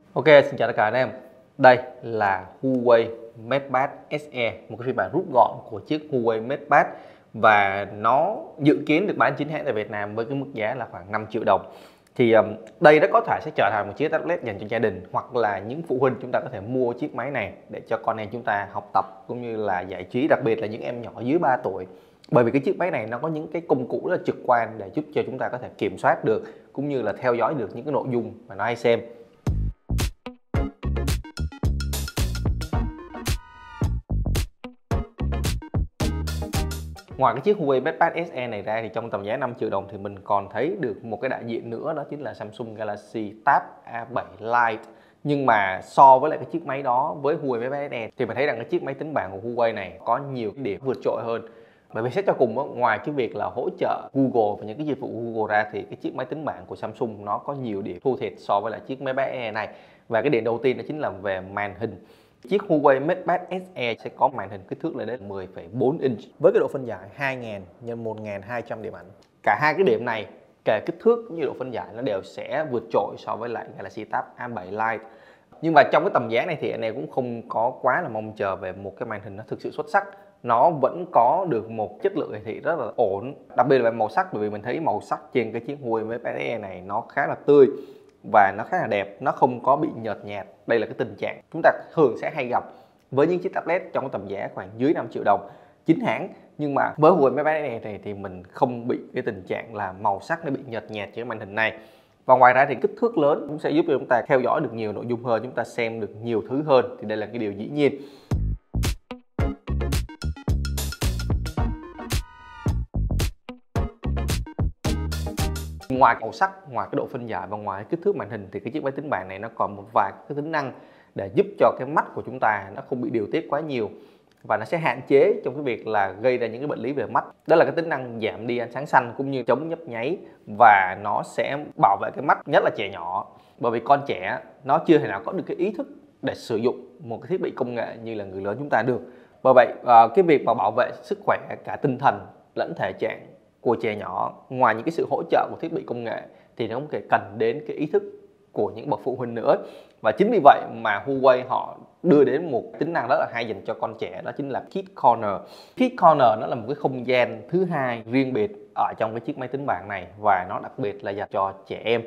Ok, xin chào tất cả anh em. Đây là Huawei MatePad SE, một cái phiên bản rút gọn của chiếc Huawei MatePad và nó dự kiến được bán chính hãng tại Việt Nam với cái mức giá là khoảng 5 triệu đồng. Thì đây rất có thể sẽ trở thành một chiếc tablet dành cho gia đình hoặc là những phụ huynh chúng ta có thể mua chiếc máy này để cho con em chúng ta học tập cũng như là giải trí, đặc biệt là những em nhỏ dưới 3 tuổi. Bởi vì cái chiếc máy này nó có những cái công cụ rất là trực quan để giúp cho chúng ta có thể kiểm soát được cũng như là theo dõi được những cái nội dung mà nó hay xem. Ngoài cái chiếc Huawei MatePad SE này ra thì trong tầm giá 5 triệu đồng thì mình còn thấy được một cái đại diện nữa, đó chính là Samsung Galaxy Tab A7 Lite. Nhưng mà so với lại cái chiếc máy đó với Huawei MatePad SE thì mình thấy rằng cái chiếc máy tính bảng của Huawei này có nhiều cái điểm vượt trội hơn. Bởi vì xét cho cùng đó, ngoài cái việc là hỗ trợ Google và những cái dịch vụ của Google ra thì cái chiếc máy tính bảng của Samsung nó có nhiều điểm thua thiệt so với lại chiếc MatePad SE này. Và cái điểm đầu tiên đó chính là về màn hình. Chiếc Huawei MatePad SE sẽ có màn hình kích thước lên đến 10,4 inch với cái độ phân giải 2000 x 1200 điểm ảnh. Cả hai cái điểm này, kể kích thước cũng như độ phân giải, nó đều sẽ vượt trội so với lại Galaxy Tab A7 Lite. Nhưng mà trong cái tầm giá này thì anh em cũng không có quá là mong chờ về một cái màn hình nó thực sự xuất sắc. Nó vẫn có được một chất lượng hiển thị rất là ổn, đặc biệt là về màu sắc, bởi vì mình thấy màu sắc trên cái chiếc Huawei MatePad SE này nó khá là tươi và nó khá là đẹp, nó không có bị nhợt nhạt. Đây là cái tình trạng chúng ta thường sẽ hay gặp với những chiếc tablet trong tầm giá khoảng dưới 5 triệu đồng chính hãng. Nhưng mà với Huawei MatePad này thì mình không bị cái tình trạng là màu sắc nó bị nhợt nhạt trên màn hình này. Và ngoài ra thì kích thước lớn cũng sẽ giúp cho chúng ta theo dõi được nhiều nội dung hơn, chúng ta xem được nhiều thứ hơn, thì đây là cái điều dĩ nhiên. Ngoài màu sắc, ngoài cái độ phân giải và ngoài kích thước màn hình thì cái chiếc máy tính bảng này nó còn một vài cái tính năng để giúp cho cái mắt của chúng ta nó không bị điều tiết quá nhiều và nó sẽ hạn chế trong cái việc là gây ra những cái bệnh lý về mắt. Đó là cái tính năng giảm đi ánh sáng xanh cũng như chống nhấp nháy, và nó sẽ bảo vệ cái mắt, nhất là trẻ nhỏ, bởi vì con trẻ nó chưa thể nào có được cái ý thức để sử dụng một cái thiết bị công nghệ như là người lớn chúng ta được. Bởi vậy cái việc mà bảo vệ sức khỏe cả tinh thần lẫn thể trạng của trẻ nhỏ, ngoài những cái sự hỗ trợ của thiết bị công nghệ thì nó cũng cần đến cái ý thức của những bậc phụ huynh nữa. Và chính vì vậy mà Huawei họ đưa đến một tính năng rất là hay dành cho con trẻ, đó chính là Kids Corner. Kids Corner nó là một cái không gian thứ hai riêng biệt ở trong cái chiếc máy tính bảng này, và nó đặc biệt là dành cho trẻ em.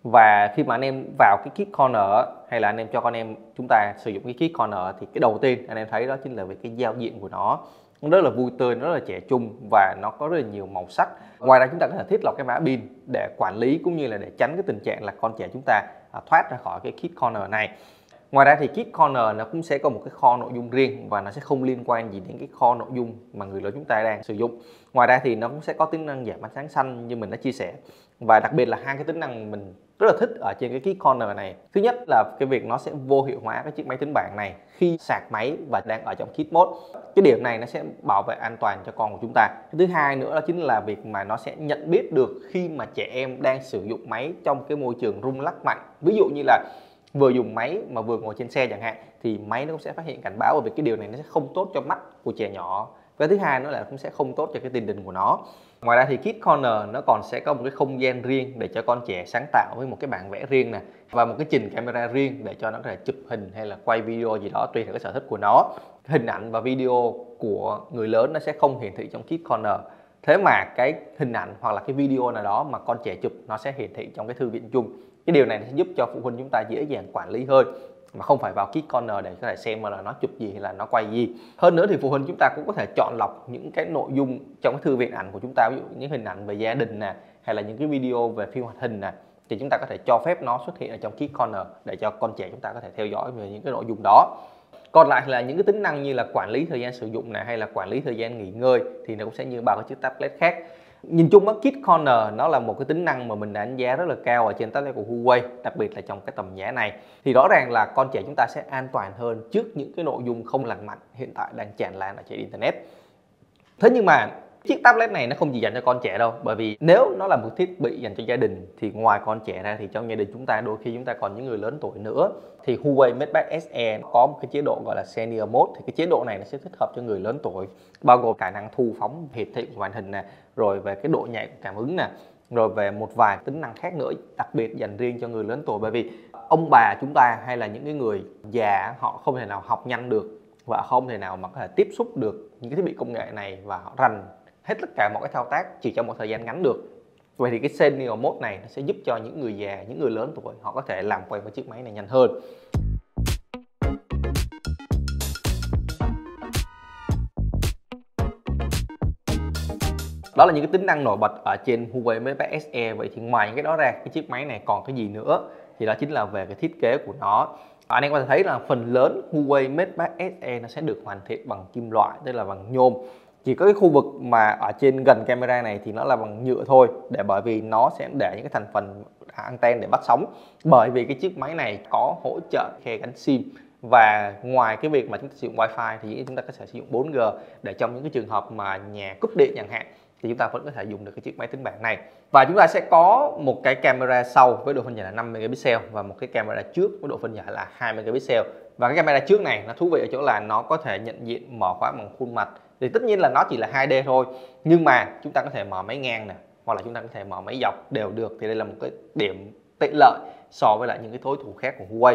Và khi mà anh em vào cái Kids Corner hay là anh em cho con em chúng ta sử dụng cái Kids Corner thì cái đầu tiên anh em thấy đó chính là về cái giao diện của nó rất là vui tươi, nó rất là trẻ trung và nó có rất là nhiều màu sắc. Ngoài ra chúng ta có thể thiết lập cái mã pin để quản lý cũng như là để tránh cái tình trạng là con trẻ chúng ta thoát ra khỏi cái Kids Corner này. Ngoài ra thì Kids Corner nó cũng sẽ có một cái kho nội dung riêng và nó sẽ không liên quan gì đến cái kho nội dung mà người lớn chúng ta đang sử dụng. Ngoài ra thì nó cũng sẽ có tính năng giảm ánh sáng xanh như mình đã chia sẻ. Và đặc biệt là hai cái tính năng mình rất là thích ở trên cái Kids Corner này. Thứ nhất là cái việc nó sẽ vô hiệu hóa cái chiếc máy tính bảng này khi sạc máy và đang ở trong Kids Mode. Cái điểm này nó sẽ bảo vệ an toàn cho con của chúng ta. Thứ hai nữa đó chính là việc mà nó sẽ nhận biết được khi mà trẻ em đang sử dụng máy trong cái môi trường rung lắc mạnh. Ví dụ như là vừa dùng máy mà vừa ngồi trên xe chẳng hạn, thì máy nó cũng sẽ phát hiện cảnh báo, bởi vì cái điều này nó sẽ không tốt cho mắt của trẻ nhỏ. Và thứ hai nữa là cũng sẽ không tốt cho cái tiền đình của nó. Ngoài ra thì Kids Corner nó còn sẽ có một cái không gian riêng để cho con trẻ sáng tạo với một cái bảng vẽ riêng nè, và một cái trình camera riêng để cho nó có thể chụp hình hay là quay video gì đó tùy theo cái sở thích của nó. Hình ảnh và video của người lớn nó sẽ không hiển thị trong Kids Corner. Thế mà cái hình ảnh hoặc là cái video nào đó mà con trẻ chụp nó sẽ hiển thị trong cái thư viện chung. Cái điều này sẽ giúp cho phụ huynh chúng ta dễ dàng quản lý hơn, mà không phải vào Kids Corner để có thể xem là nó chụp gì hay là nó quay gì. Hơn nữa thì phụ huynh chúng ta cũng có thể chọn lọc những cái nội dung trong cái thư viện ảnh của chúng ta, ví dụ những hình ảnh về gia đình nè, hay là những cái video về phim hoạt hình nè, thì chúng ta có thể cho phép nó xuất hiện ở trong Kids Corner để cho con trẻ chúng ta có thể theo dõi về những cái nội dung đó. Còn lại là những cái tính năng như là quản lý thời gian sử dụng này, hay là quản lý thời gian nghỉ ngơi thì nó cũng sẽ như bao cái chiếc tablet khác. Nhìn chung á, Kids Corner nó là một cái tính năng mà mình đánh giá rất là cao ở trên tablet của Huawei, đặc biệt là trong cái tầm giá này. Thì rõ ràng là con trẻ chúng ta sẽ an toàn hơn trước những cái nội dung không lành mạnh hiện tại đang tràn lan ở trên internet. Thế nhưng mà chiếc tablet này nó không chỉ dành cho con trẻ đâu, bởi vì nếu nó là một thiết bị dành cho gia đình thì ngoài con trẻ ra thì trong gia đình chúng ta đôi khi chúng ta còn những người lớn tuổi nữa. Thì Huawei MatePad SE có một cái chế độ gọi là Senior Mode, thì cái chế độ này nó sẽ thích hợp cho người lớn tuổi, bao gồm khả năng thu phóng hiển thị của màn hình nè, rồi về cái độ nhạy của cảm ứng nè, rồi về một vài tính năng khác nữa đặc biệt dành riêng cho người lớn tuổi. Bởi vì ông bà chúng ta hay là những cái người già họ không thể nào học nhanh được và không thể nào mà có thể tiếp xúc được những cái thiết bị công nghệ này và họ rành hết tất cả mọi cái thao tác chỉ trong một thời gian ngắn được. Vậy thì cái Senior Mode này nó sẽ giúp cho những người già, những người lớn tuổi họ có thể làm quen với chiếc máy này nhanh hơn. Đó là những cái tính năng nổi bật ở trên Huawei MatePad SE. Vậy thì ngoài những cái đó ra, cái chiếc máy này còn cái gì nữa? Thì đó chính là về cái thiết kế của nó. Anh em có thể thấy là phần lớn Huawei MatePad SE nó sẽ được hoàn thiện bằng kim loại, tức là bằng nhôm. Chỉ có cái khu vực mà ở trên gần camera này thì nó là bằng nhựa thôi, bởi vì nó sẽ để những cái thành phần anten để bắt sóng. Bởi vì cái chiếc máy này có hỗ trợ khe gắn SIM. Và ngoài cái việc mà chúng ta sử dụng Wi-Fi thì chúng ta có thể sử dụng 4G để trong những cái trường hợp mà nhà cúp điện chẳng hạn thì chúng ta vẫn có thể dùng được cái chiếc máy tính bảng này. Và chúng ta sẽ có một cái camera sau với độ phân giải là 5 megapixel và một cái camera trước với độ phân giải là 2 megapixel. Và cái camera trước này nó thú vị ở chỗ là nó có thể nhận diện mở khóa bằng khuôn mặt. Thì tất nhiên là nó chỉ là 2D thôi, nhưng mà chúng ta có thể mở máy ngang nè, hoặc là chúng ta có thể mở máy dọc đều được. Thì đây là một cái điểm tiện lợi so với lại những cái đối thủ khác của Huawei.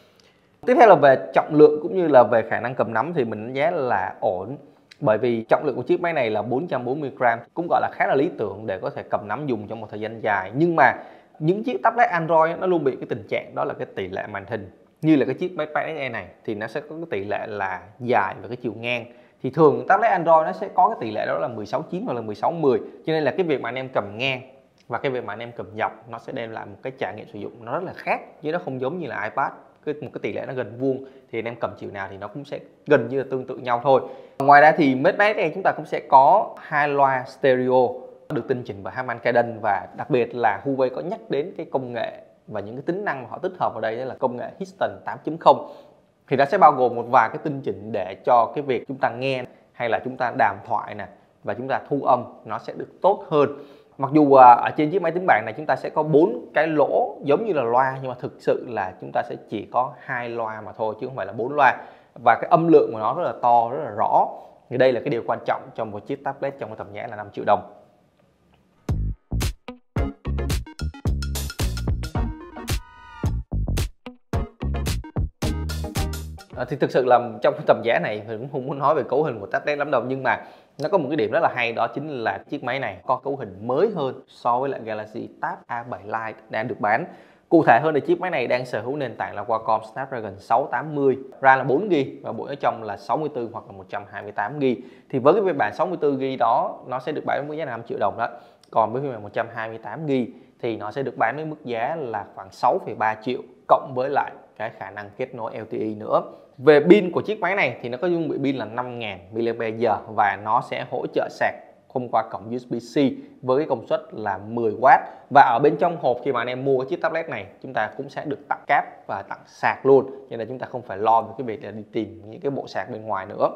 Tiếp theo là về trọng lượng cũng như là về khả năng cầm nắm thì mình đánh giá là ổn. Bởi vì trọng lượng của chiếc máy này là 440 gram, cũng gọi là khá là lý tưởng để có thể cầm nắm dùng trong một thời gian dài. Nhưng mà những chiếc tablet Android nó luôn bị cái tình trạng đó là cái tỷ lệ màn hình. Như là cái chiếc máy MatePad SE này thì nó sẽ có cái tỷ lệ là dài và cái chiều ngang. Thì thường tablet Android nó sẽ có cái tỷ lệ đó là 16:9 hoặc là 16:10. Cho nên là cái việc mà anh em cầm ngang và cái việc mà anh em cầm dọc nó sẽ đem lại một cái trải nghiệm sử dụng nó rất là khác, chứ nó không giống như là iPad. Một cái tỷ lệ nó gần vuông thì anh em cầm chiều nào thì nó cũng sẽ gần như là tương tự nhau thôi. Ngoài ra thì MatePad này chúng ta cũng sẽ có 2 loa stereo được tinh chỉnh bởi Harman Kardon, và đặc biệt là Huawei có nhắc đến cái công nghệ và những cái tính năng mà họ tích hợp vào đây, đó là công nghệ Histon 8.0. thì nó sẽ bao gồm một vài cái tinh chỉnh để cho cái việc chúng ta nghe hay là chúng ta đàm thoại nè và chúng ta thu âm nó sẽ được tốt hơn. Mặc dù ở trên chiếc máy tính bảng này chúng ta sẽ có 4 cái lỗ giống như là loa, nhưng mà thực sự là chúng ta sẽ chỉ có 2 loa mà thôi chứ không phải là 4 loa. Và cái âm lượng của nó rất là to, rất là rõ. Thì đây là cái điều quan trọng trong một chiếc tablet trong cái tầm giá là 5 triệu đồng. Thì thực sự là trong cái tầm giá này mình cũng không muốn nói về cấu hình của tablet lắm đâu, nhưng mà nó có một cái điểm rất là hay, đó chính là chiếc máy này có cấu hình mới hơn so với lại Galaxy Tab A7 Lite đang được bán. Cụ thể hơn thì chiếc máy này đang sở hữu nền tảng là Qualcomm Snapdragon 680, RAM là 4GB và bộ nhớ trong là 64 hoặc là 128GB. Thì với cái phiên bản 64GB đó nó sẽ được bán với giá là 5 triệu đồng đó. Còn với phiên bản 128GB thì nó sẽ được bán với mức giá là khoảng 6,3 triệu cộng với lại cái khả năng kết nối LTE nữa. Về pin của chiếc máy này thì nó có dung bị pin là 5000 mAh và nó sẽ hỗ trợ sạc thông qua cổng USB-C với cái công suất là 10W. Và ở bên trong hộp khi mà anh em mua cái chiếc tablet này, chúng ta cũng sẽ được tặng cáp và tặng sạc luôn, cho nên chúng ta không phải lo về cái việc là đi tìm những cái bộ sạc bên ngoài nữa.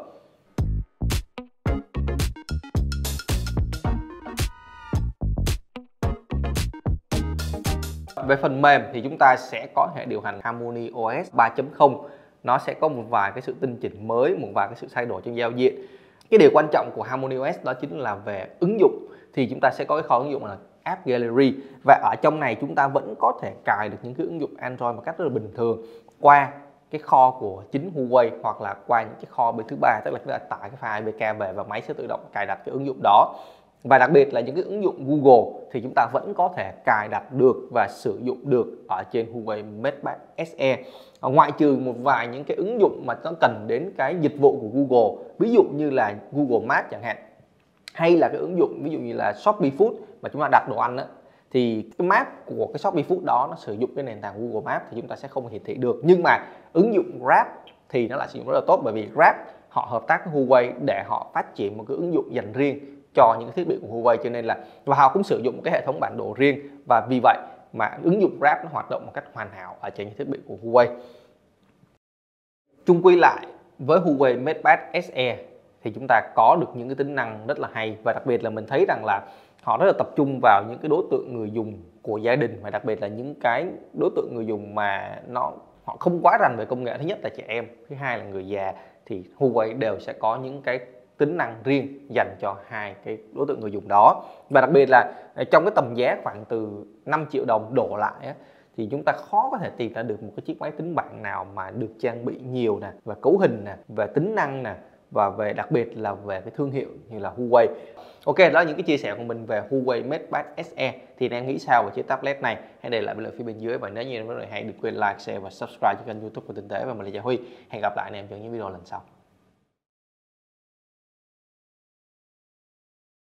Về phần mềm thì chúng ta sẽ có hệ điều hành Harmony OS 3.0. Nó sẽ có một vài cái sự tinh chỉnh mới, một vài cái sự thay đổi trong giao diện. Cái điều quan trọng của Harmony OS đó chính là về ứng dụng. Thì chúng ta sẽ có cái kho ứng dụng là App Gallery, và ở trong này chúng ta vẫn có thể cài được những cái ứng dụng Android một cách rất là bình thường qua cái kho của chính Huawei hoặc là qua những cái kho bên thứ ba, tức là chúng ta tải cái file APK về và máy sẽ tự động cài đặt cái ứng dụng đó. Và đặc biệt là những cái ứng dụng Google thì chúng ta vẫn có thể cài đặt được và sử dụng được ở trên Huawei MatePad SE. Ngoại trừ một vài những cái ứng dụng mà nó cần đến cái dịch vụ của Google, ví dụ như là Google Maps chẳng hạn, hay là cái ứng dụng ví dụ như là Shopee Food mà chúng ta đặt đồ ăn đó, thì cái map của cái Shopee Food đó nó sử dụng cái nền tảng Google Maps thì chúng ta sẽ không hiển thị được. Nhưng mà ứng dụng Grab thì nó lại sử dụng rất là tốt, bởi vì Grab họ hợp tác với Huawei để họ phát triển một cái ứng dụng dành riêng cho những cái thiết bị của Huawei, cho nên là và họ cũng sử dụng một cái hệ thống bản đồ riêng, và vì vậy mà ứng dụng Grab nó hoạt động một cách hoàn hảo ở trên những thiết bị của Huawei. Chung quy lại, với Huawei MatePad SE thì chúng ta có được những cái tính năng rất là hay, và đặc biệt là mình thấy rằng là họ rất là tập trung vào những cái đối tượng người dùng của gia đình, và đặc biệt là những cái đối tượng người dùng mà họ không quá rành về công nghệ. Thứ nhất là trẻ em, thứ hai là người già, thì Huawei đều sẽ có những cái tính năng riêng dành cho hai cái đối tượng người dùng đó. Và đặc biệt là trong cái tầm giá khoảng từ 5 triệu đồng đổ lại thì chúng ta khó có thể tìm ra được một cái chiếc máy tính bảng nào mà được trang bị nhiều nè, về cấu hình nè, về tính năng nè, và về đặc biệt là về cái thương hiệu như là Huawei. Ok, đó là những cái chia sẻ của mình về Huawei MatePad SE. Thì đang nghĩ sao về chiếc tablet này? Hãy để lại bình luận phía bên dưới, và nếu như các bạn hãy đừng quên like, share và subscribe cho kênh YouTube của Tinh Tế. Và mình là Gia Huy. Hẹn gặp lại anh em trong những video lần sau.